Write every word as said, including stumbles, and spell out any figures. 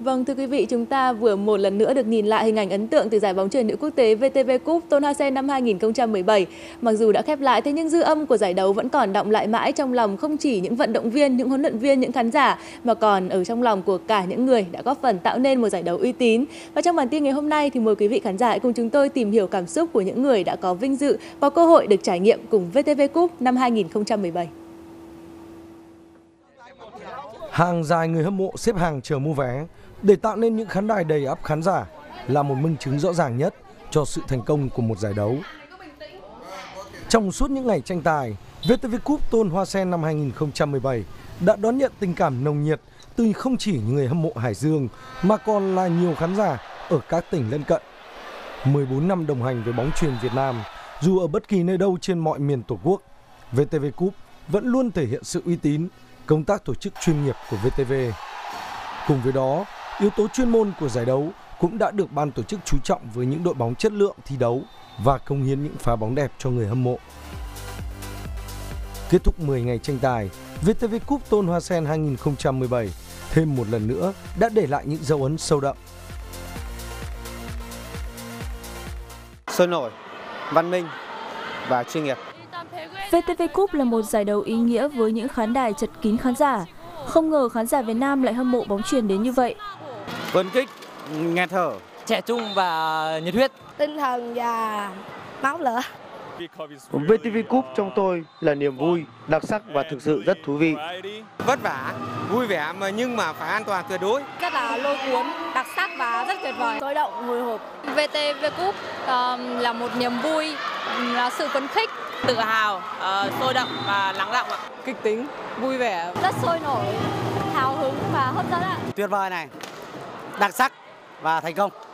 Vâng, thưa quý vị, chúng ta vừa một lần nữa được nhìn lại hình ảnh ấn tượng từ giải bóng chuyền nữ quốc tế vê tê vê Cup Tôn Hoa Sen năm hai nghìn không trăm mười bảy. Mặc dù đã khép lại, thế nhưng dư âm của giải đấu vẫn còn đọng lại mãi trong lòng không chỉ những vận động viên, những huấn luyện viên, những khán giả, mà còn ở trong lòng của cả những người đã góp phần tạo nên một giải đấu uy tín. Và trong bản tin ngày hôm nay thì mời quý vị khán giả hãy cùng chúng tôi tìm hiểu cảm xúc của những người đã có vinh dự, có cơ hội được trải nghiệm cùng vê tê vê Cup năm hai nghìn không trăm mười bảy. Hàng dài người hâm mộ xếp hàng chờ mua vé để tạo nên những khán đài đầy ắp khán giả là một minh chứng rõ ràng nhất cho sự thành công của một giải đấu. Trong suốt những ngày tranh tài, vê tê vê Cup Tôn Hoa Sen năm hai nghìn không trăm mười bảy đã đón nhận tình cảm nồng nhiệt từ không chỉ người hâm mộ Hải Dương mà còn là nhiều khán giả ở các tỉnh lân cận. mười bốn năm đồng hành với bóng chuyền Việt Nam, dù ở bất kỳ nơi đâu trên mọi miền Tổ quốc, vê tê vê Cup vẫn luôn thể hiện sự uy tín, công tác tổ chức chuyên nghiệp của vê tê vê. Cùng với đó, yếu tố chuyên môn của giải đấu cũng đã được ban tổ chức chú trọng với những đội bóng chất lượng thi đấu và cống hiến những pha bóng đẹp cho người hâm mộ. Kết thúc mười ngày tranh tài, vê tê vê Cup Tôn Hoa Sen hai nghìn không trăm mười bảy thêm một lần nữa đã để lại những dấu ấn sâu đậm. Sôi nổi, văn minh và chuyên nghiệp. vê tê vê Cup là một giải đấu ý nghĩa với những khán đài chật kín khán giả. Không ngờ khán giả Việt Nam lại hâm mộ bóng chuyền đến như vậy. Phấn khích, nghẹt thở, trẻ trung và nhiệt huyết. Tinh thần và máu lửa. vê tê vê Cup trong tôi là niềm vui, đặc sắc và thực sự rất thú vị. Vất vả, vui vẻ mà nhưng mà phải an toàn tuyệt đối. Rất là lôi cuốn, đặc sắc và rất tuyệt vời. Sôi động, hồi hộp. vê tê vê Cup uh, là một niềm vui, là sự phấn khích, tự hào, uh, sôi động và lắng đọng ạ. Kịch tính, vui vẻ, rất sôi nổi, hào hứng và hấp dẫn ạ. Tuyệt vời này, đặc sắc và thành công.